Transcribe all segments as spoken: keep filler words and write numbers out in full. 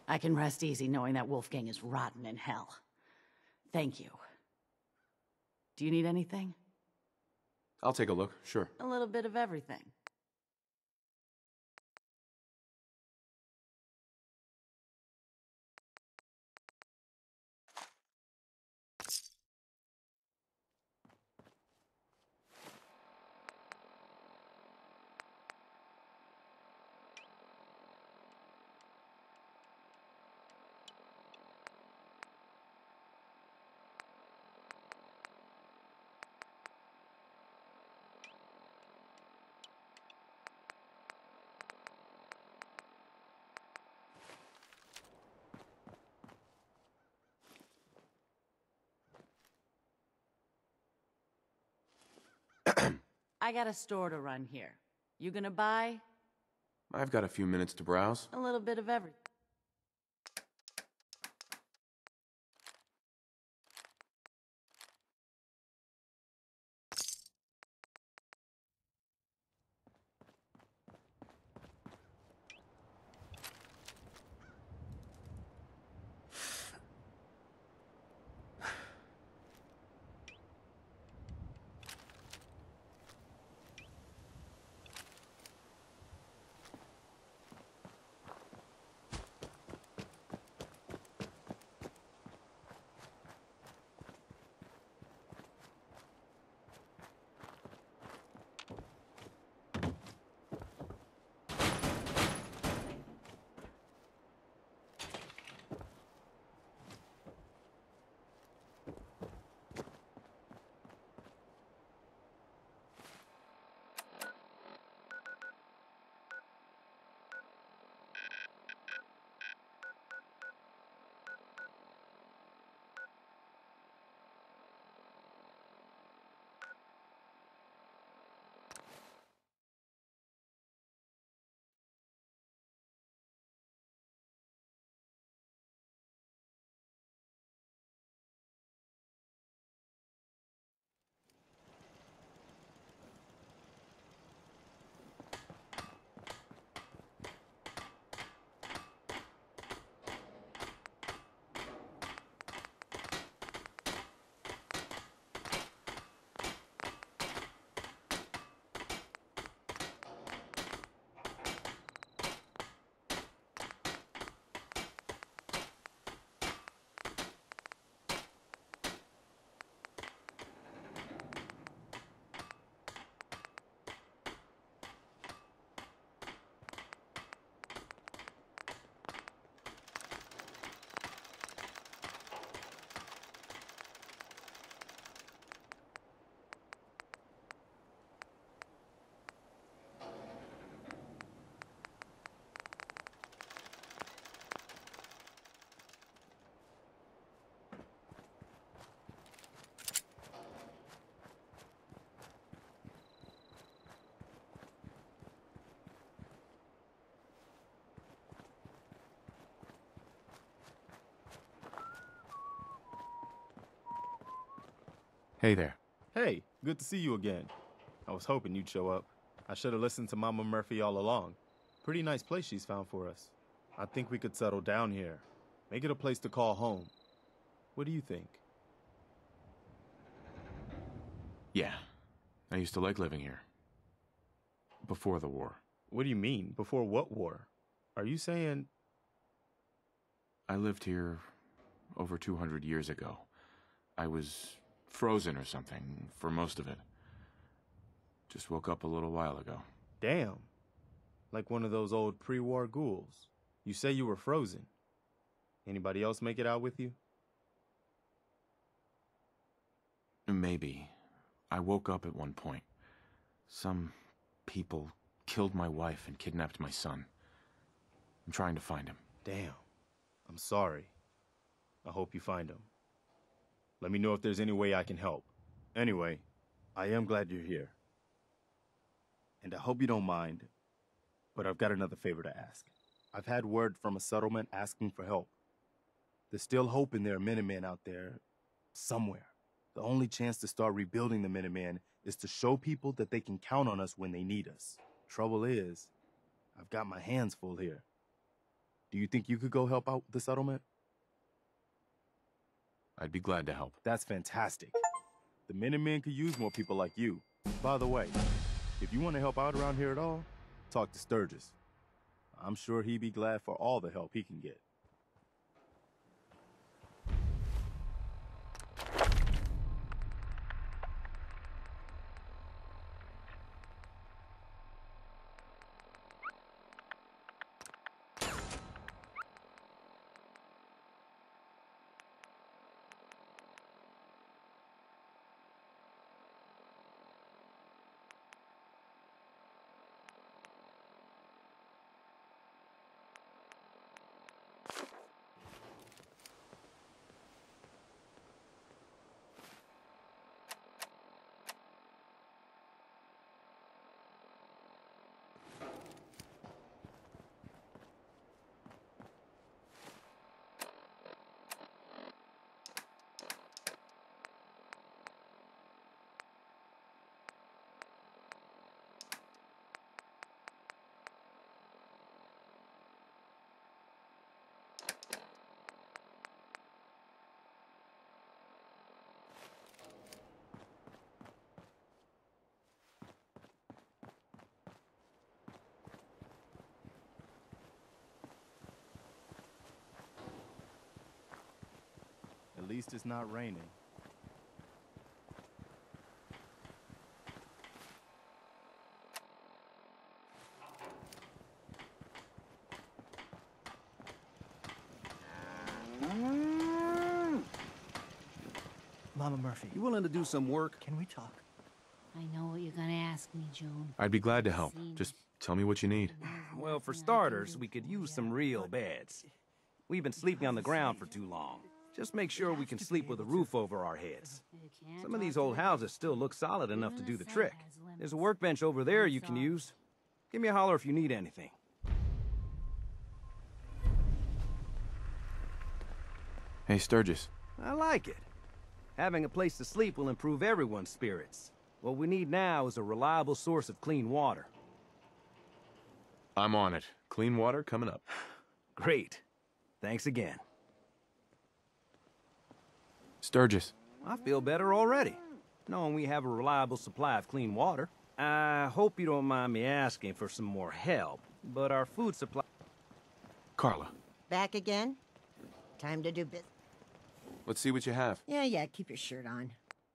I can rest easy knowing that Wolfgang is rotten in hell. Thank you. Do you need anything? I'll take a look, sure. A little bit of everything. I got a store to run here. You gonna buy? I've got a few minutes to browse. A little bit of everything. Hey there. Hey, good to see you again. I was hoping you'd show up. I should have listened to Mama Murphy all along. Pretty nice place she's found for us. I think we could settle down here. Make it a place to call home. What do you think? Yeah. I used to like living here. Before the war. What do you mean? Before what war? Are you saying... I lived here over two hundred years ago. I was frozen or something for most of it. Just woke up a little while ago. Damn. Like one of those old pre-war ghouls. You say you were frozen. Anybody else make it out with you? Maybe. I woke up at one point. Some people killed my wife and kidnapped my son. I'm trying to find him. Damn. I'm sorry. I hope you find him. Let me know if there's any way I can help. Anyway, I am glad you're here. And I hope you don't mind, but I've got another favor to ask. I've had word from a settlement asking for help. There's still hope in there are Minutemen out there somewhere. The only chance to start rebuilding the Minutemen is to show people that they can count on us when they need us. Trouble is, I've got my hands full here. Do you think you could go help out the settlement? I'd be glad to help. That's fantastic. The Minutemen could use more people like you. By the way, if you want to help out around here at all, talk to Sturgis. I'm sure he'd be glad for all the help he can get. At least it's not raining. Mama Murphy, You willing to do some work? can we talk? I know what you're gonna ask me, Joan. I'd be glad to help. Just tell me what you need. Well, for starters, we could use some real beds. We've been sleeping on the ground for too long. Just make sure we can sleep with a roof over our heads. Some of these old houses still look solid enough to do the trick. There's a workbench over there you can use. Give me a holler if you need anything. Hey, Sturgis. I like it. Having a place to sleep will improve everyone's spirits. What we need now is a reliable source of clean water. I'm on it. Clean water coming up. Great. Thanks again. Sturgis. I feel better already, knowing we have a reliable supply of clean water. I hope you don't mind me asking for some more help, but our food supply... Carla. Back again? Time to do business. Let's see what you have. Yeah, yeah, keep your shirt on.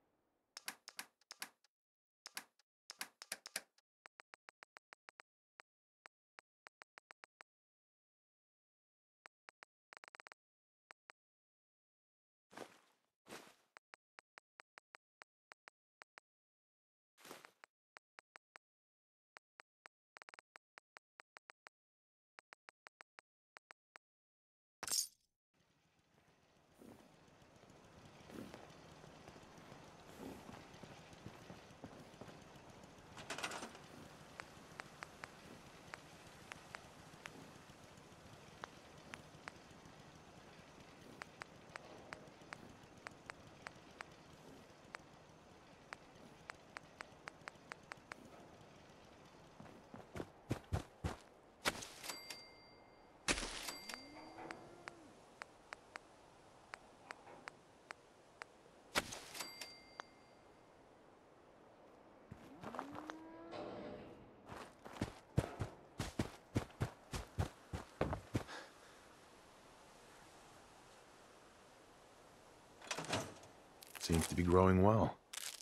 Seems to be growing well.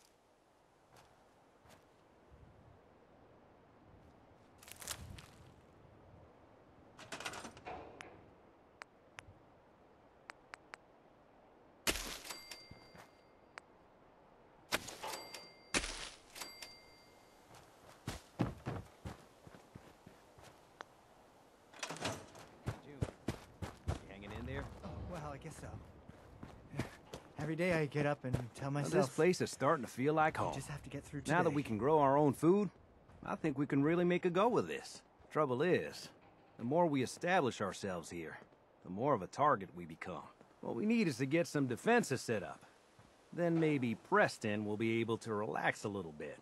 Well, I guess so. Every day I get up and tell Well, myself... this place is starting to feel like home. I just have to get through today. Now that we can grow our own food, I think we can really make a go with this. Trouble is, the more we establish ourselves here, the more of a target we become. What we need is to get some defenses set up. Then maybe Preston will be able to relax a little bit.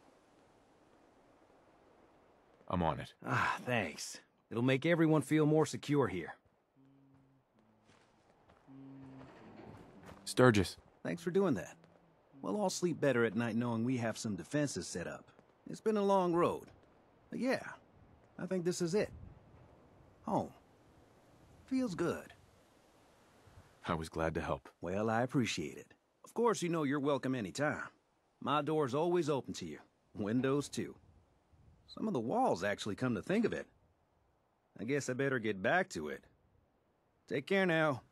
I'm on it. Ah, thanks. It'll make everyone feel more secure here. Sturgis. Thanks for doing that. We'll all sleep better at night knowing we have some defenses set up. It's been a long road. But yeah, I think this is it. Home. Feels good. I was glad to help. Well, I appreciate it. Of course, you know you're welcome anytime. My door's always open to you. Windows, too. Some of the walls actually come to think of it. I guess I better get back to it. Take care now.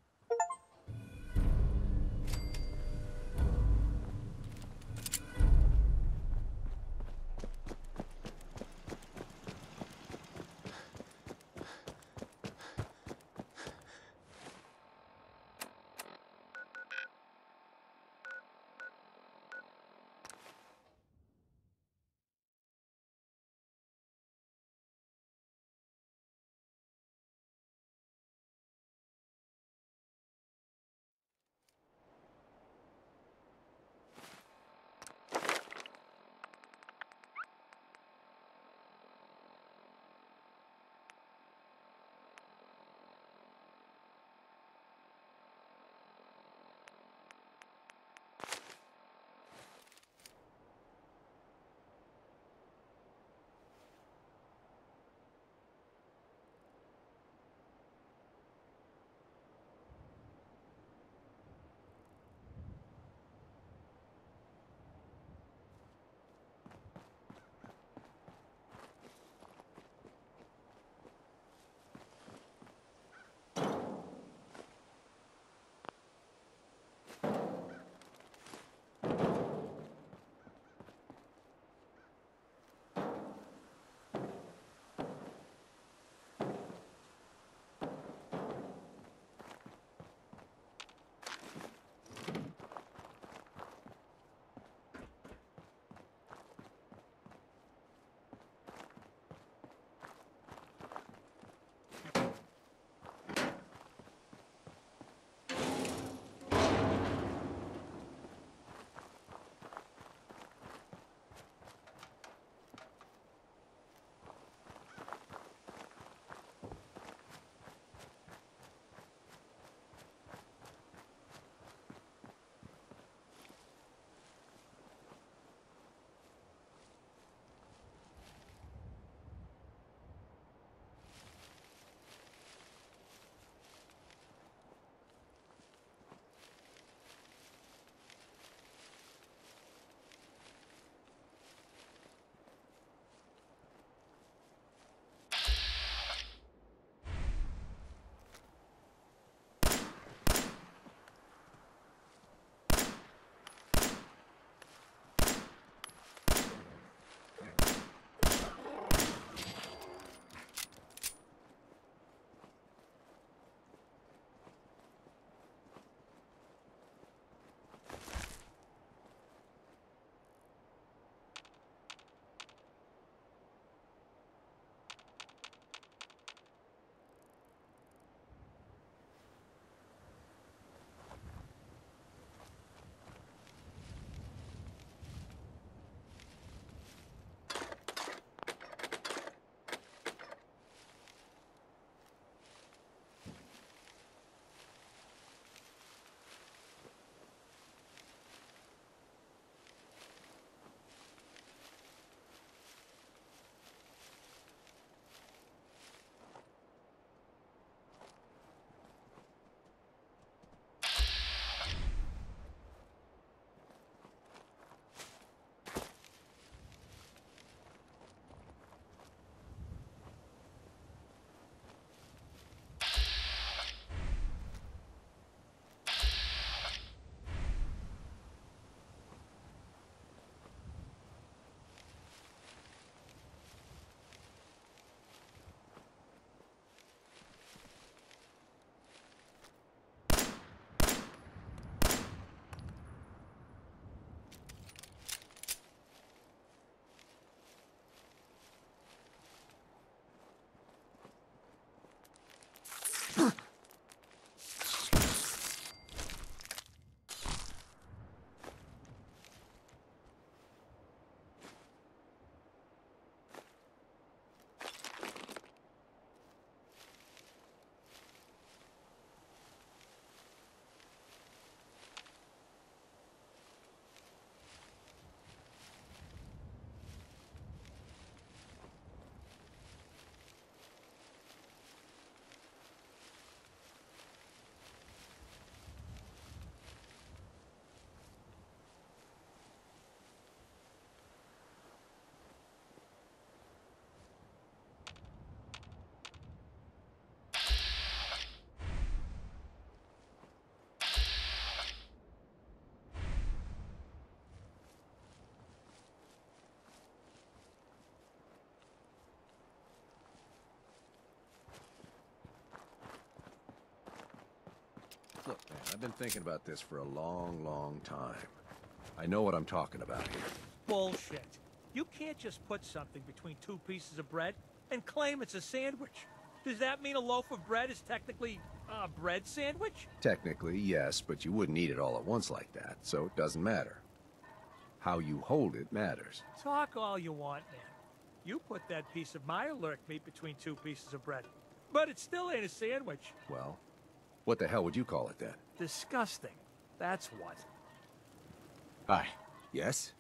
Look, man, I've been thinking about this for a long, long time. I know what I'm talking about here. Bullshit. You can't just put something between two pieces of bread and claim it's a sandwich. Does that mean a loaf of bread is technically a bread sandwich? Technically, yes, but you wouldn't eat it all at once like that, so it doesn't matter. How you hold it matters. Talk all you want, man. You put that piece of Mirelurk meat between two pieces of bread. But it still ain't a sandwich. Well, what the hell would you call it then? Disgusting. That's what. Hi. Yes?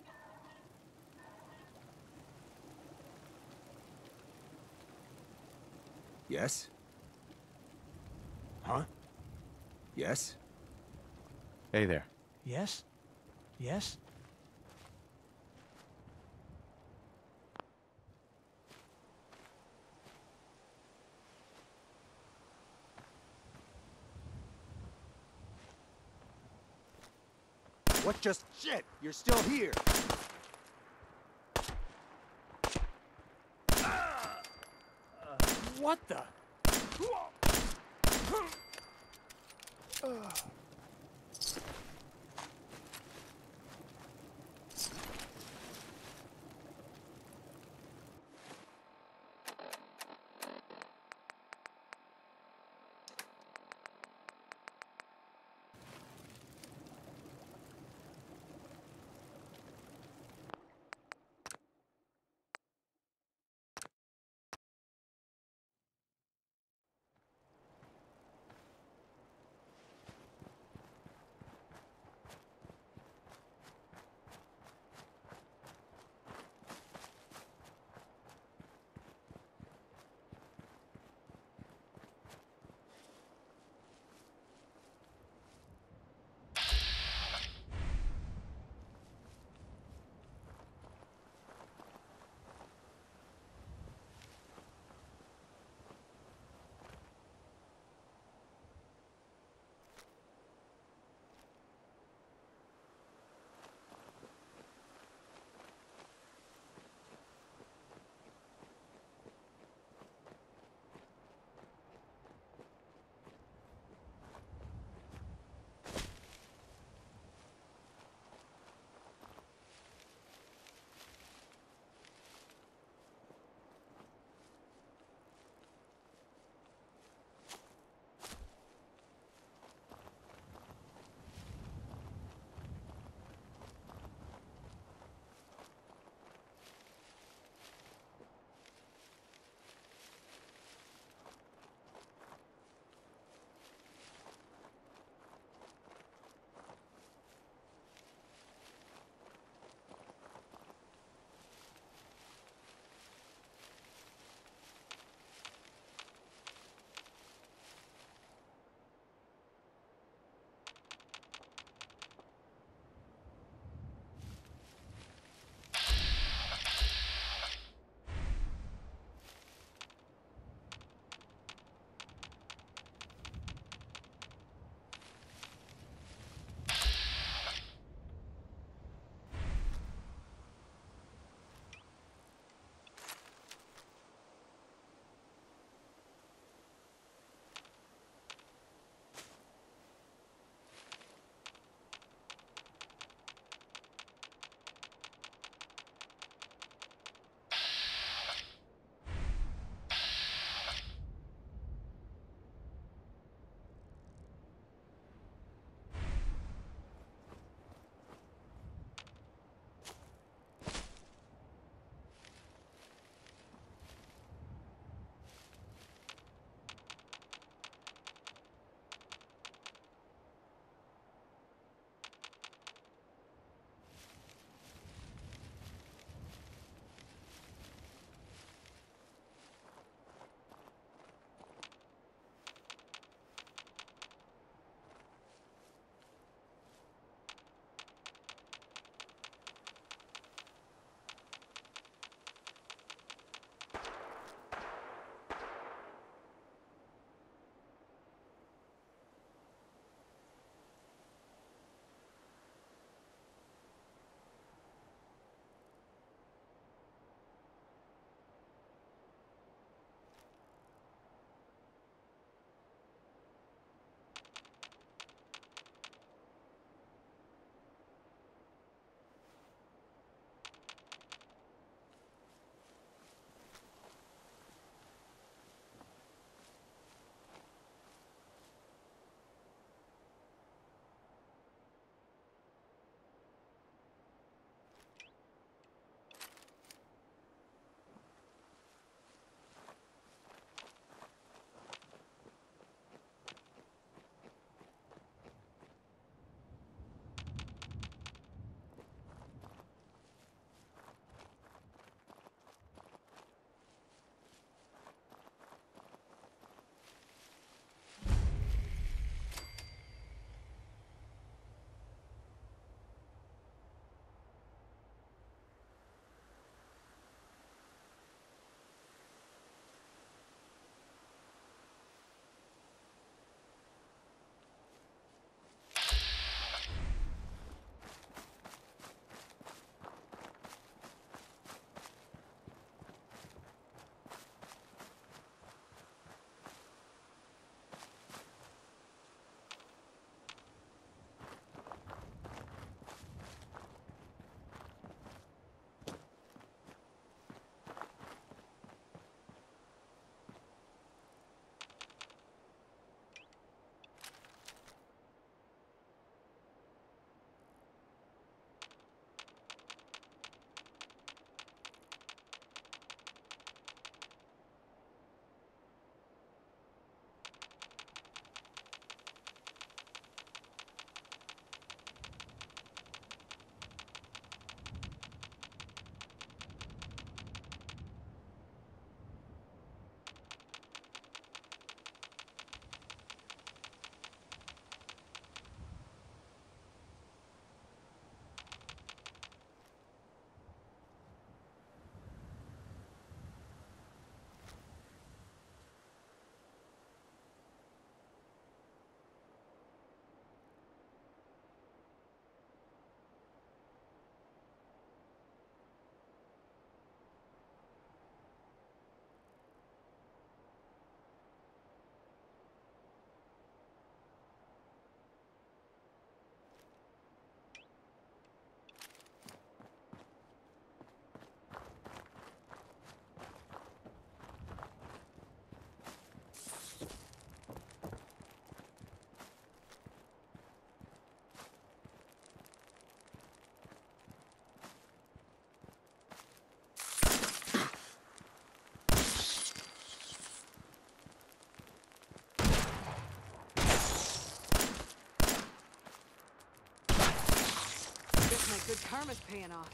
Yes? Huh? Yes? Hey there. Yes? Yes? What just... Shit! You're still here! What the? Guess my good karma's paying off.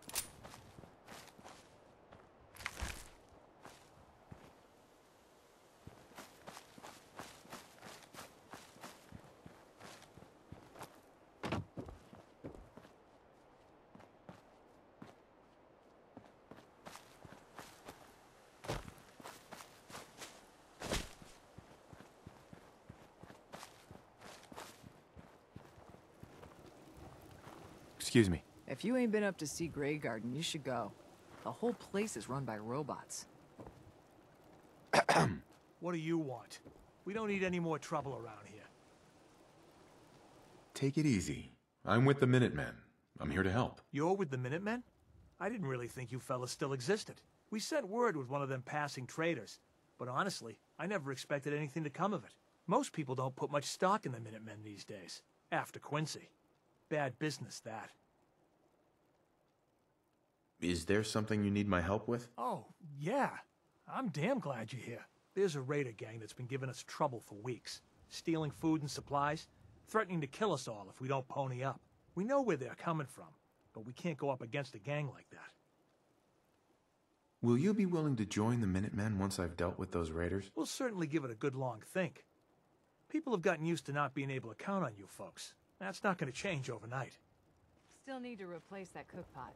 Excuse me. If you ain't been up to see Grey Garden, you should go. The whole place is run by robots. What do you want? We don't need any more trouble around here. Take it easy. I'm with the Minutemen. I'm here to help. You're with the Minutemen? I didn't really think you fellas still existed. We sent word with one of them passing traders, but honestly, I never expected anything to come of it. Most people don't put much stock in the Minutemen these days, after Quincy. Bad business, that. Is there something you need my help with? Oh, yeah. I'm damn glad you're here. There's a raider gang that's been giving us trouble for weeks. Stealing food and supplies, threatening to kill us all if we don't pony up. We know where they're coming from, but we can't go up against a gang like that. Will you be willing to join the Minutemen once I've dealt with those raiders? We'll certainly give it a good long think. People have gotten used to not being able to count on you folks. That's not going to change overnight. Still need to replace that cook pot.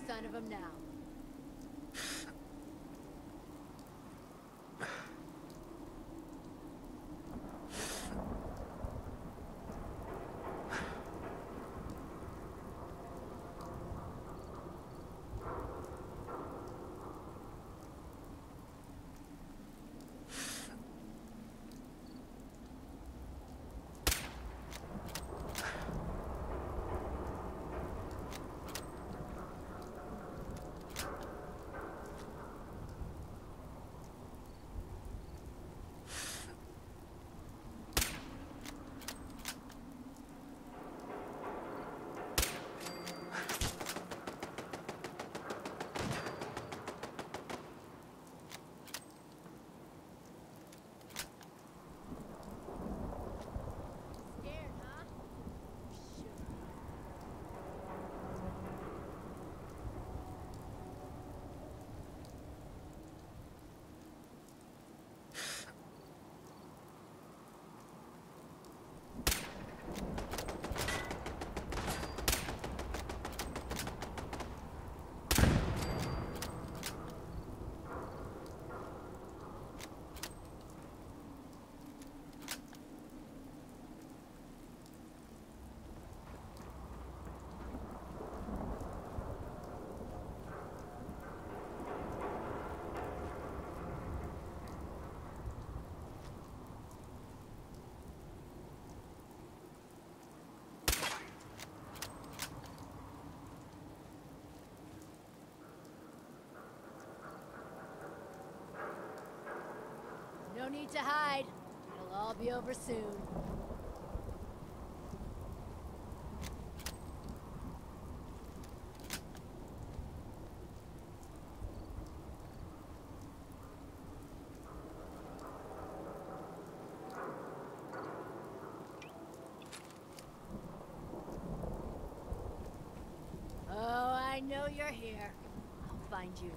sign of him now. No need to hide. It'll all be over soon. Oh, I know you're here. I'll find you.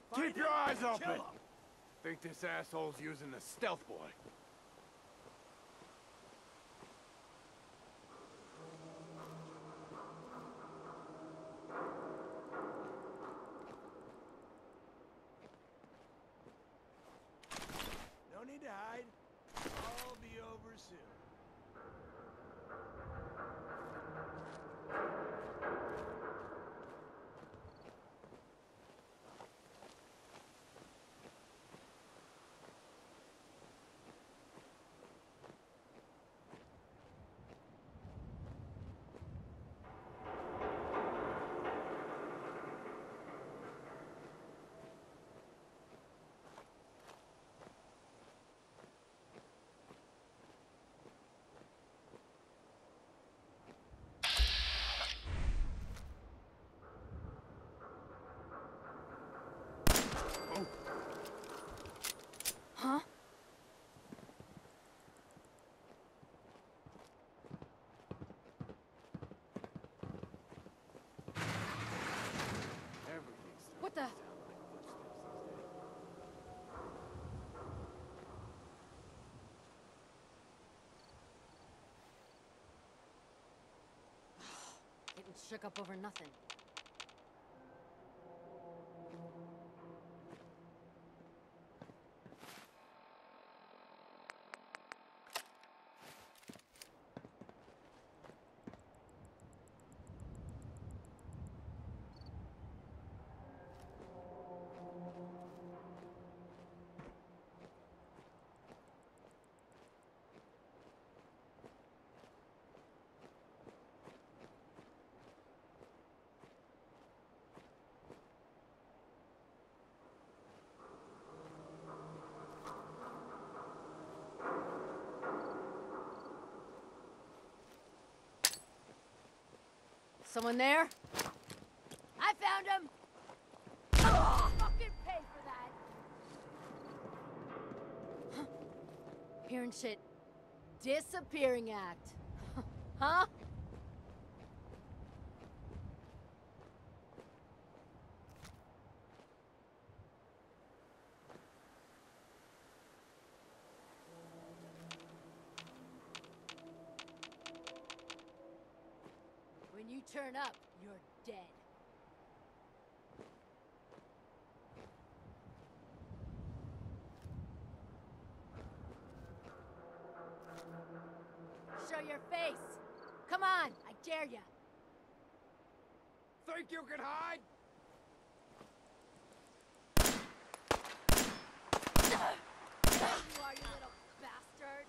Keep your eyes open! Think this asshole's using the stealth boy. No need to hide. I'll be over soon. Huh? What the? Getting shook up over nothing. Someone there? I found him! I'll fucking pay for that! Huh. Hearing shit. Disappearing act. Huh? When you turn up, you're dead. Show your face. Come on, I dare ya. Think you can hide? There you are, you little bastard.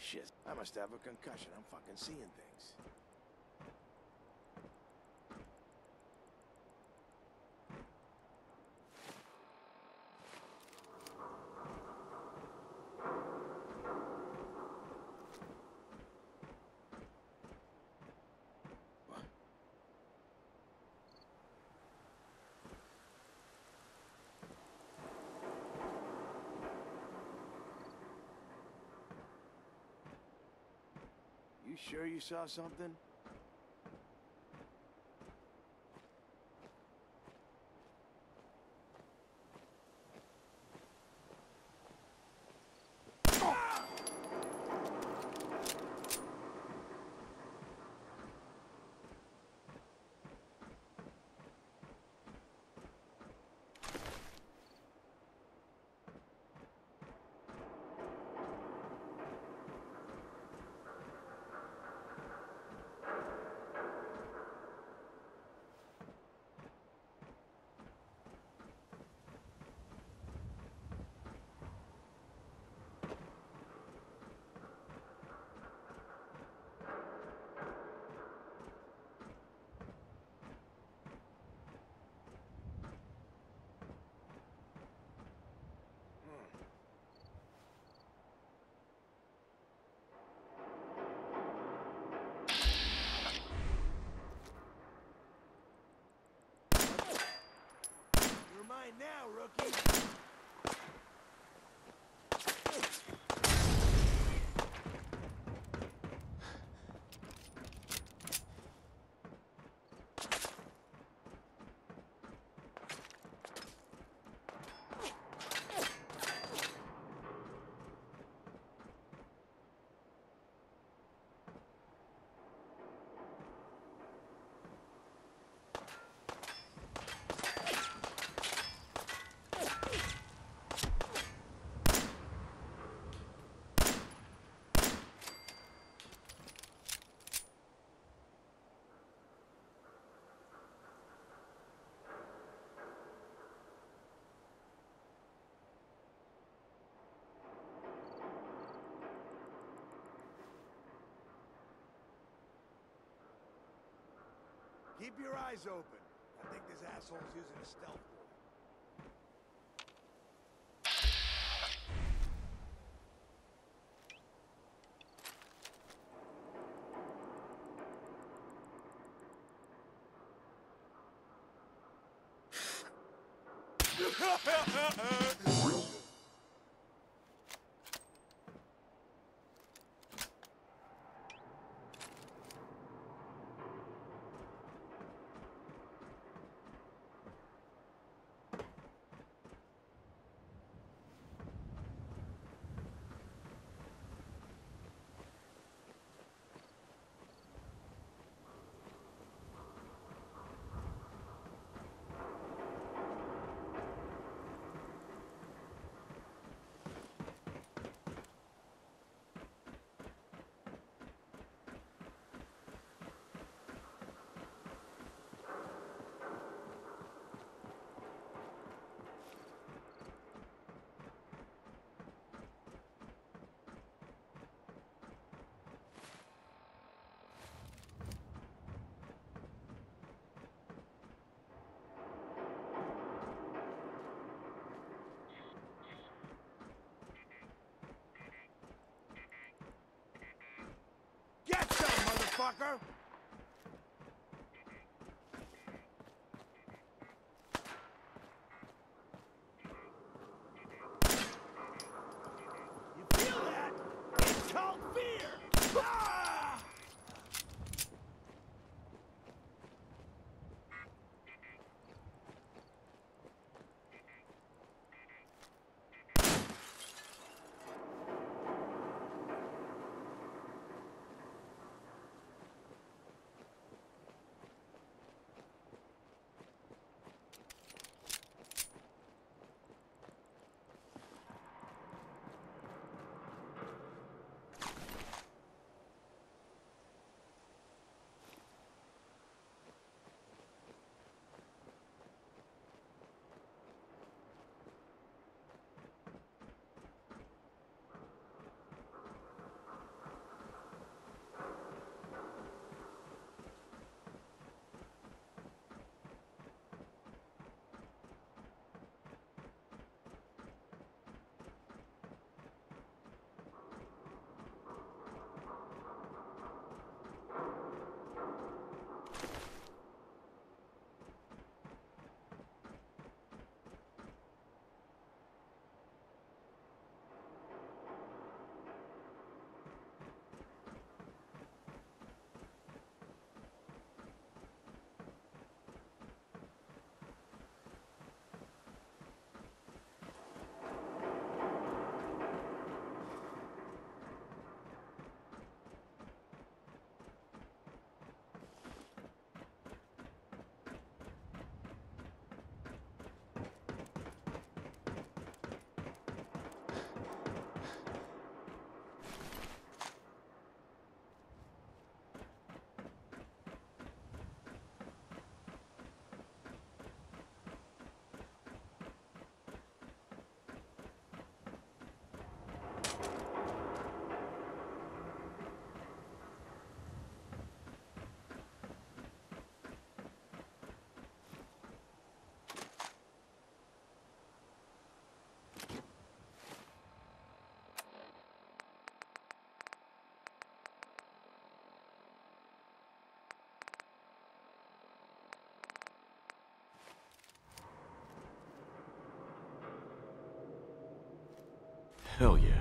Shit, I must have a concussion. I'm fucking seeing things. You sure you saw something? Mine now, rookie. Keep your eyes open. I think this asshole's using a stealth boy. Get some, motherfucker! You feel that? It's called fear! Ah! Hell yeah.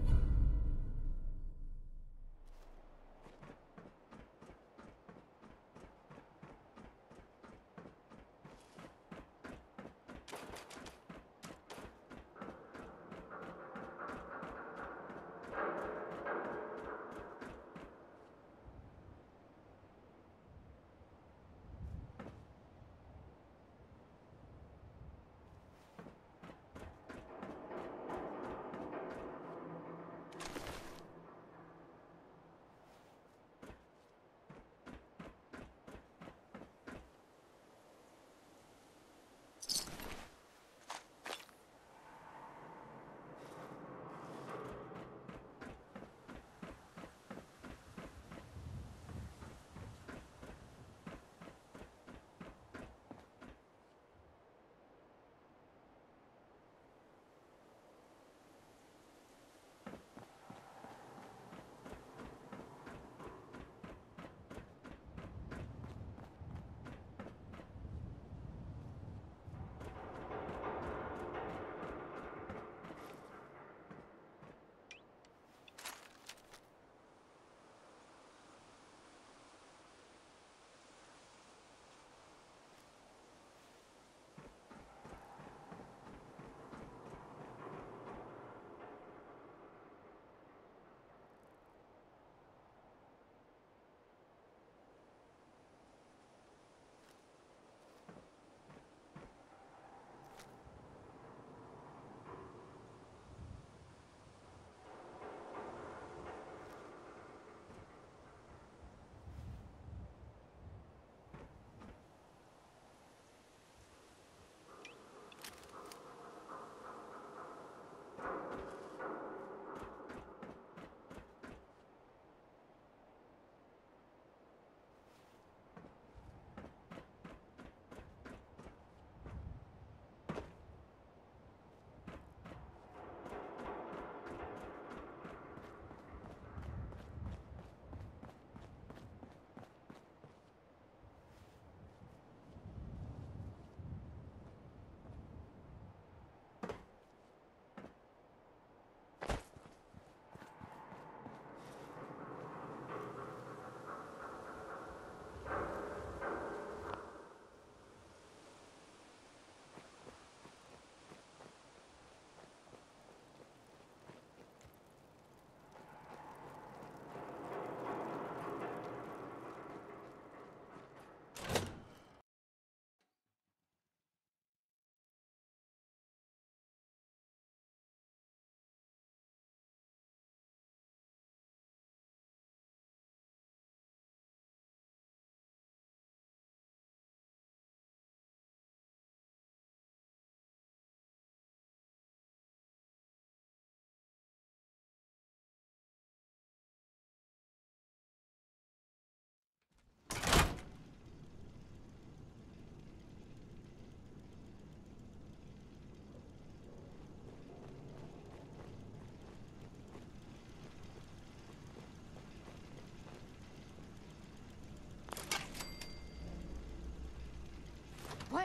What?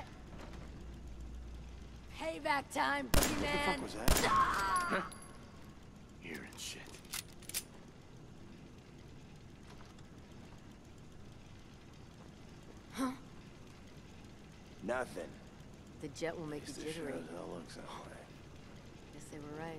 Payback time, boogeyman! What the fuck was that? Ah! Hearing shit. Huh? Nothing. The jet will make Guess you this jittery. sure as hell looks that way. Guess they were right.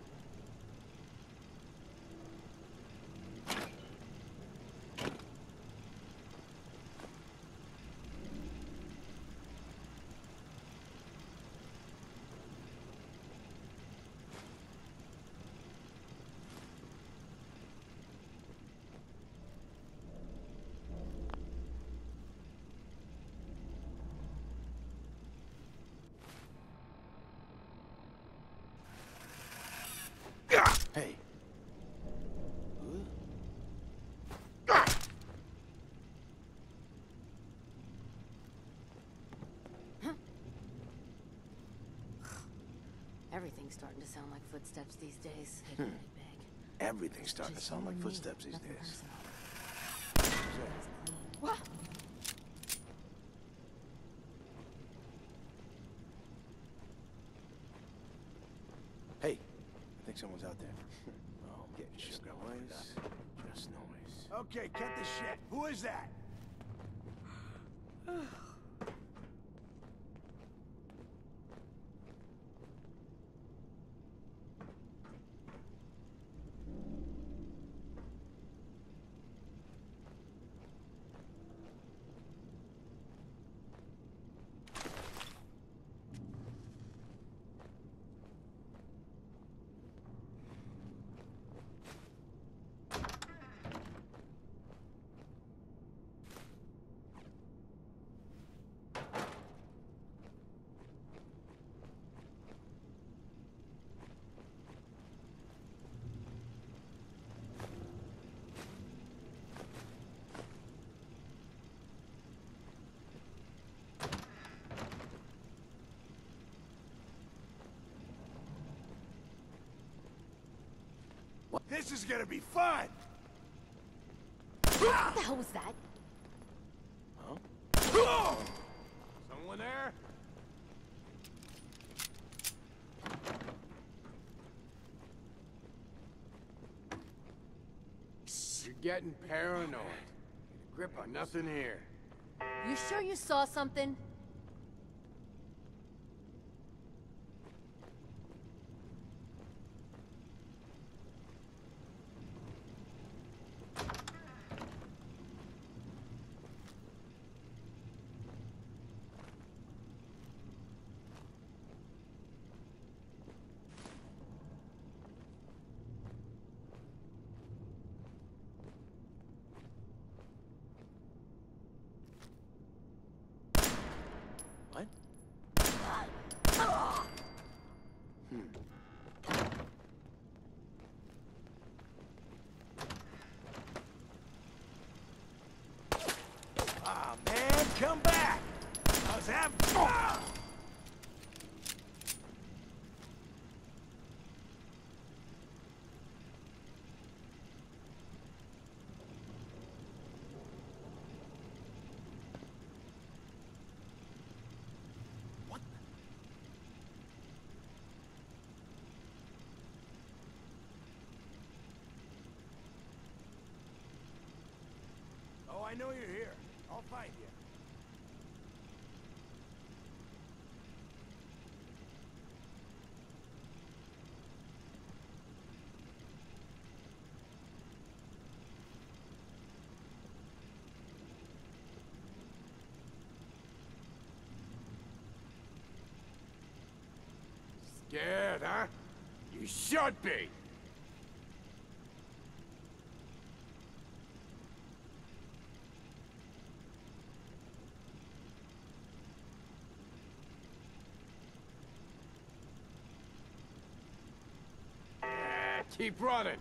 Hey. Everything's starting to sound like footsteps these days. Hey, Hmm. Money Bag. Everything's starting to Just sound you like and me, footsteps these nothing days. personal. What? Hey, think someone's out there. Oh, Get just shook up. noise. Just noise. Okay, cut the shit. Who is that? This is gonna be fun! What the hell was that? Huh? Someone there? You're getting paranoid. Get a grip on nothing here. You sure you saw something? What? Hmm. Ah, man, come back! I was having fun! Oh, I know you're here. I'll find you. Scared, huh? You should be! Yeah, keep running!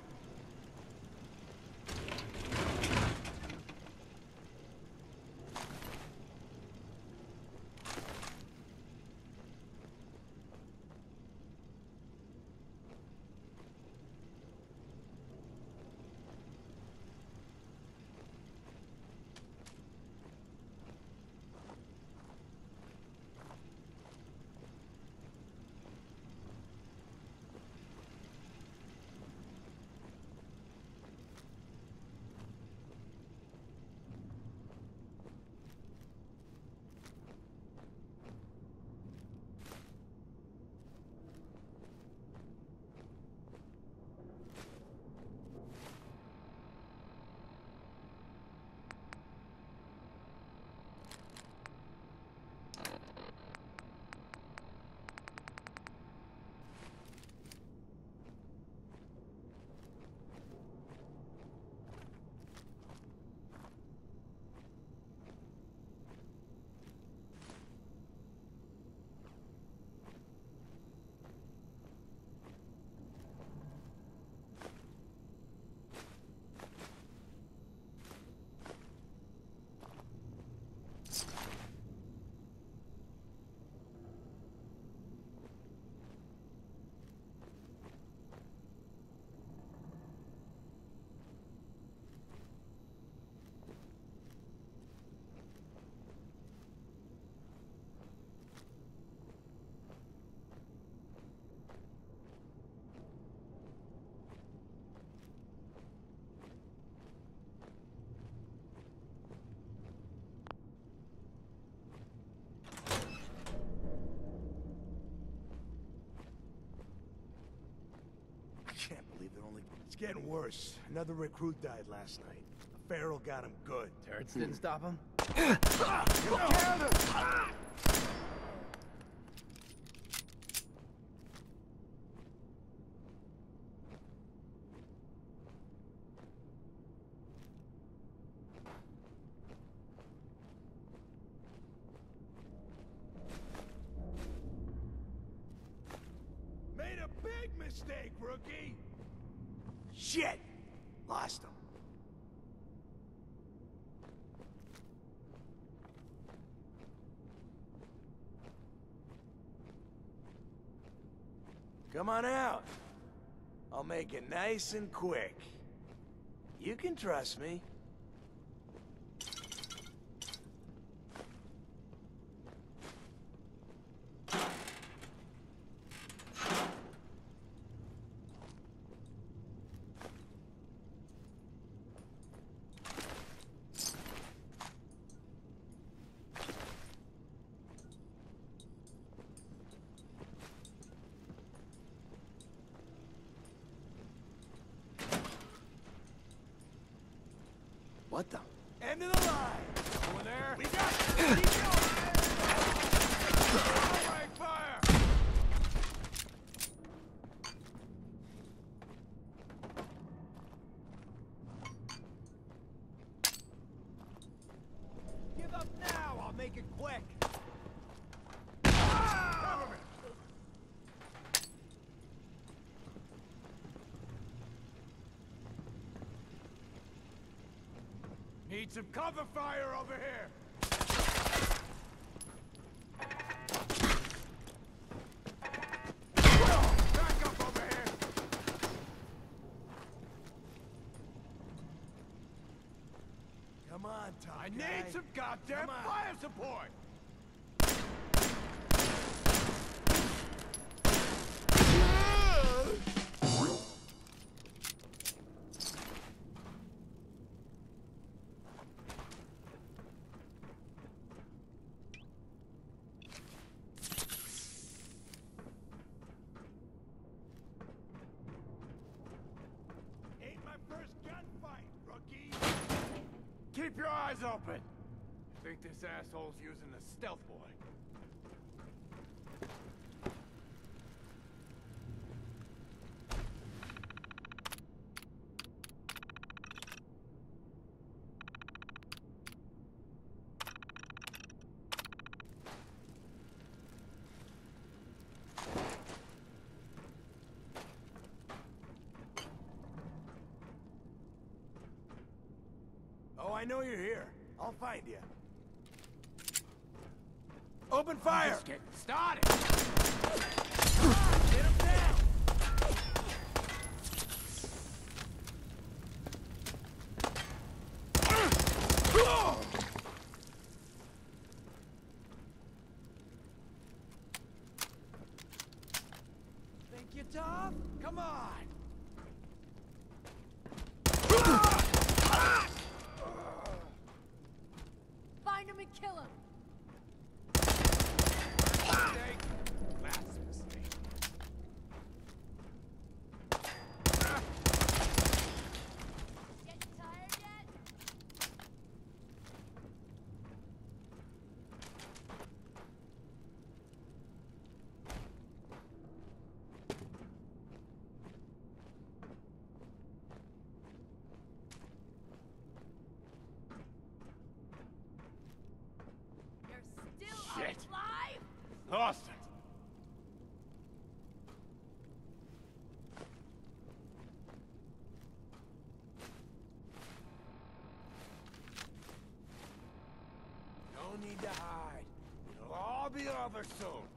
It's getting worse. Another recruit died last night. The Feral got him good. Turrets didn't stop him? Made a big mistake, rookie! Shit! Lost him. Come on out. I'll make it nice and quick. You can trust me. What the? End of the line! Over there? We got it! Keep going! Alright, fire! Give up now! I'll make it quick! Ah! Cover me! Need some cover fire over here! Back up over here! Come on, Tom. I guy. need some goddamn Come on. fire support! Ain't my first gunfight, rookie! Keep your eyes open! I think this asshole's using the stealth boy. Oh, I know you're here. I'll find you. Open fire! Just getting started. Get him down! Think you're tough? Come on! Find him and kill him! Mistake. Last mistake. Getting tired yet? You're still Shit. alive? Lost it. No need to hide. It'll all be over soon.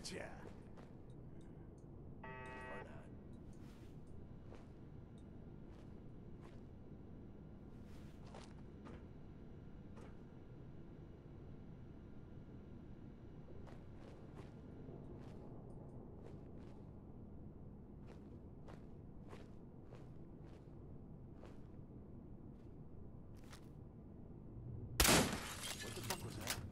Gotcha. Or not. What the fuck was that?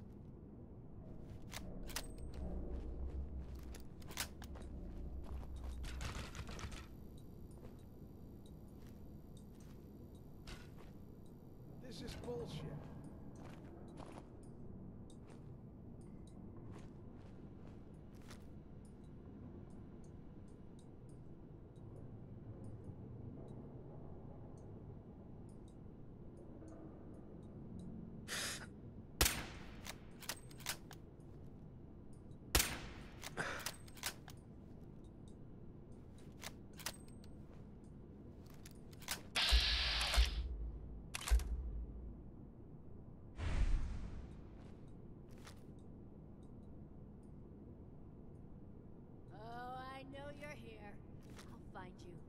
This is bullshit. Oh, I know you're here. I'll find you.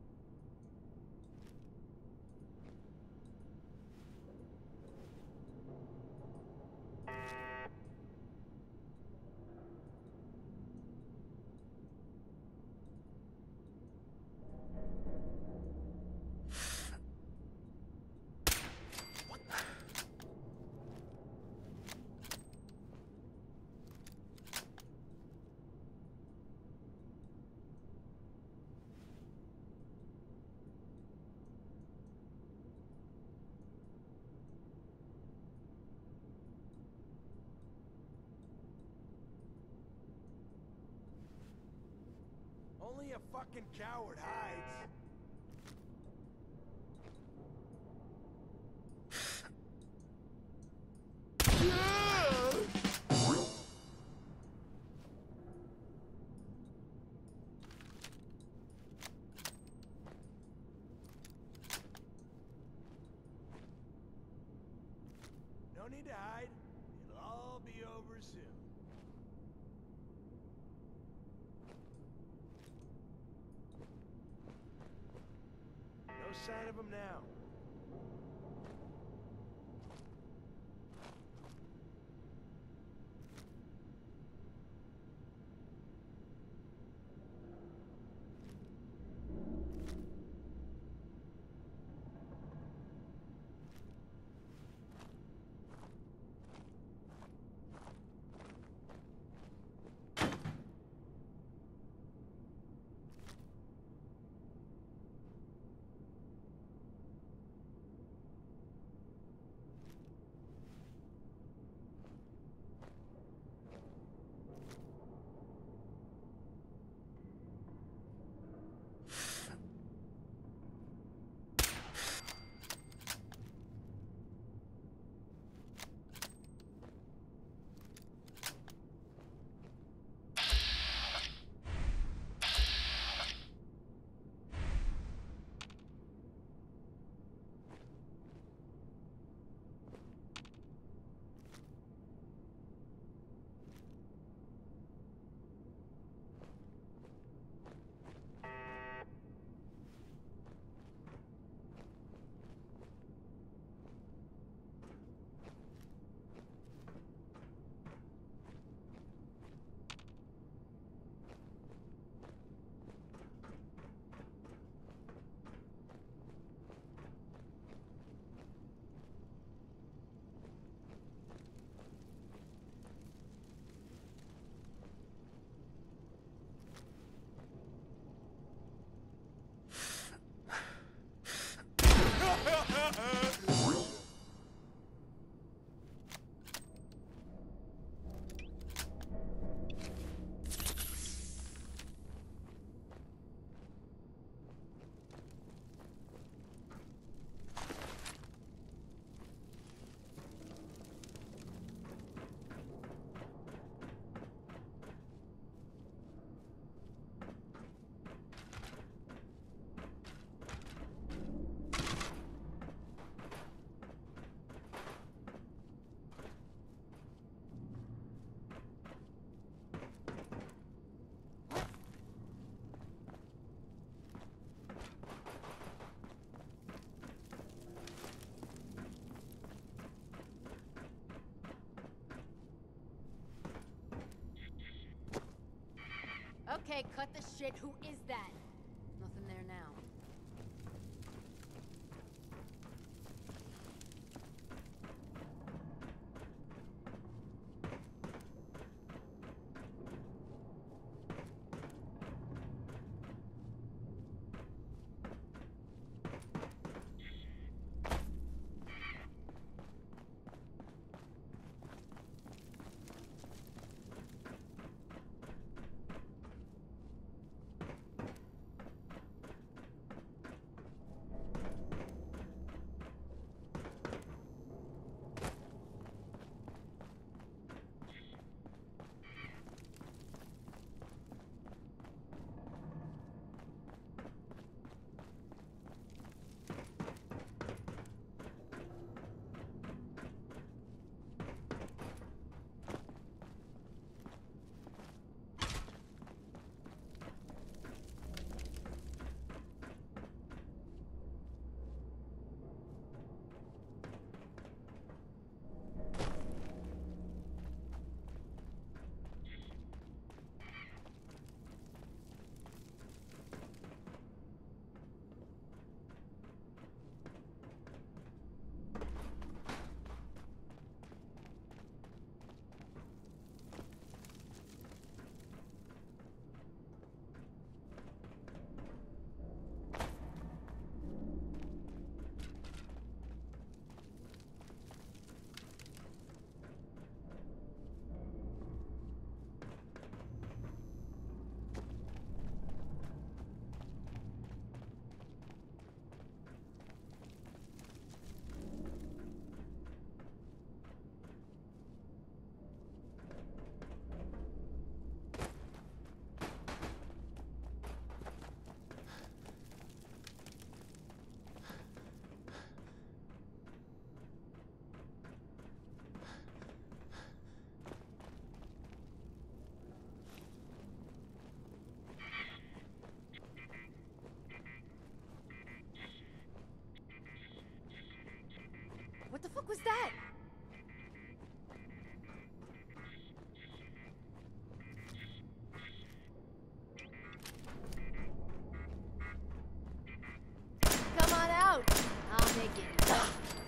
Only a fucking coward hides. No need to hide. It'll all be over soon. No sign of him now. Okay, cut the shit. Who is that? Nothing there now. What the fuck was that? Come on out. I'll make it.